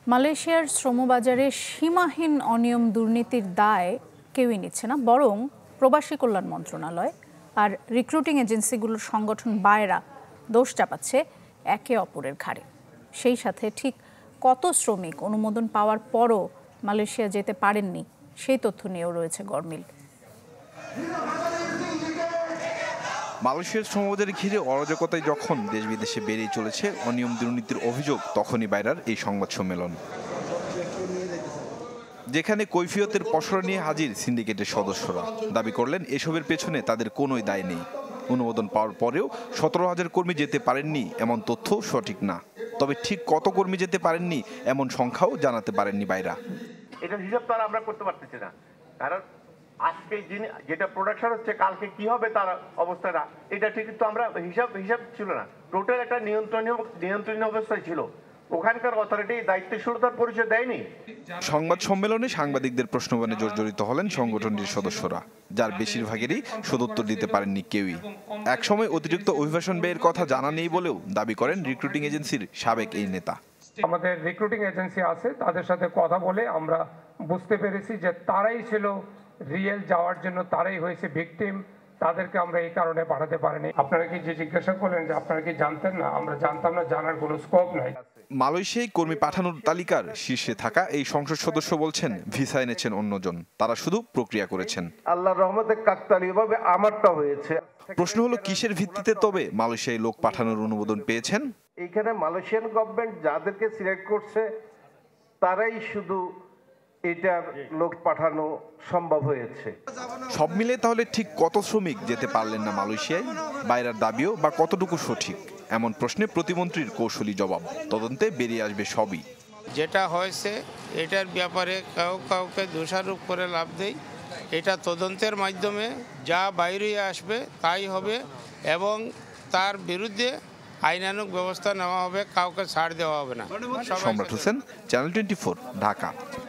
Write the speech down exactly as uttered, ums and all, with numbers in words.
মালয়েশিয়ার শ্রমবাজারে সীমাহীন অনিয়ম দুর্নীতির দায় কেউই নিচ্ছে না, বরং প্রবাসী কল্যাণ মন্ত্রণালয় আর রিক্রুটিং এজেন্সিগুলোর সংগঠন বায়রা দোষ চাপাচ্ছে একে অপরের ঘাড়ে। সেই সাথে ঠিক কত শ্রমিক অনুমোদন পাওয়ার পরও মালয়েশিয়া যেতে পারেননি সেই তথ্য নিয়েও রয়েছে গরমিল। মালয়েশিয়ার শ্রমবাজারে ঘিরে অরাজকতায় যখন দেশ বিদেশে বেড়েই চলেছে অনিয়ম দুর্নীতির অভিযোগ, তখনই বাইরার এই সংবাদ সম্মেলন, যেখানে কৈফিয়তের পসরা নিয়ে হাজির সিন্ডিকেটের সদস্যরা। দাবি করলেন এসবের পেছনে তাদের কোনোই দায় নেই। অনুমোদন পাওয়ার পরেও সতেরো হাজার কর্মী যেতে পারেননি এমন তথ্য সঠিক না, তবে ঠিক কত কর্মী যেতে পারেননি এমন সংখ্যাও জানাতে পারেননি বাইরা। এটার হিসাব তো আর আমরা করতে পারতেছি না, কারণ আজকে যেটা প্রোডাকশন হচ্ছে কালকে কি হবে তার অবস্থাটা, এটা ঠিক তো আমরা হিসাব হিসাব ছিল না। টোটাল একটা নিয়ন্ত্রণীয় নিয়ন্ত্রণীয় অবস্থায় ছিল, ওখানকার অথরিটি দায়িত্বশীলতার পরিচয় দেয়নি। সংবাদ সম্মেলনে সাংবাদিকদের প্রশ্নবাণে জর্জরিত হলেন সংগঠনটির সদস্যরা, যার বেশিরভাগেরই সদুত্তর দিতে পারেননি কেউই। একসময় অতিরিক্ত অভিবাসন ব্যয়ের কথা জানা নেই বলেও দাবি করেন রিক্রুটিং এজেন্সির সাবেক এই নেতা। আমাদের রিক্রুটিং এজেন্সি আছে, তাদের সাথে কথা বলে আমরা বুঝতে পেরেছি যে তারাই ছিল রিয়েল যাওয়ার জন্য, তারাই হয়েছে ভিকটিম, তাদেরকে আমরা এই কারণে পাঠাতে পারিনি। আপনারা কি যে জিজ্ঞাসা করলেন যে আপনারা কি জানতেন না, আমরা জানতাম না, জানার কোনো স্কোপ নাই। মালয়েশিয়ায় কর্মী পাঠানোর তালিকার শীর্ষে থাকা এই সংসদ সদস্য বলছেন ভিসা এনেছেন অন্যজন, তারা শুধু প্রক্রিয়া করেছেন। আল্লাহর রহমতে কাকতালীয়ভাবে আমারটা হয়েছে। প্রশ্ন হলো কিসের ভিত্তিতে তবে মালয়েশিয়ায় লোক পাঠানোর অনুমোদন পেয়েছেন? এইখানে মালয়েশিয়ান গভর্নমেন্ট যাদেরকে সিলেক্ট করছে তারাই শুধু এটার লোক পাঠানো সম্ভব হয়েছে। সব মিলে তাহলে ঠিক কত শ্রমিক যেতে পারলেন না মালয়েশিয়ায়? বাইরার দাবিও বা কতটুকু সঠিক, এমন প্রশ্নে প্রতিমন্ত্রীর কৌশলী জবাব, তদন্তে বেরিয়ে আসবে সবই। যেটা হয়েছে এটার ব্যাপারে কেউ কাউকে দোষারোপ করে লাভ নেই। এটা তদন্তের মাধ্যমে যা বাইরে আসবে তাই হবে এবং তার বিরুদ্ধে আইনানুগ ব্যবস্থা নেওয়া হবে, কাউকে ছাড় দেওয়া হবে না। Samrat Hossain, channel twenty four, Dhaka.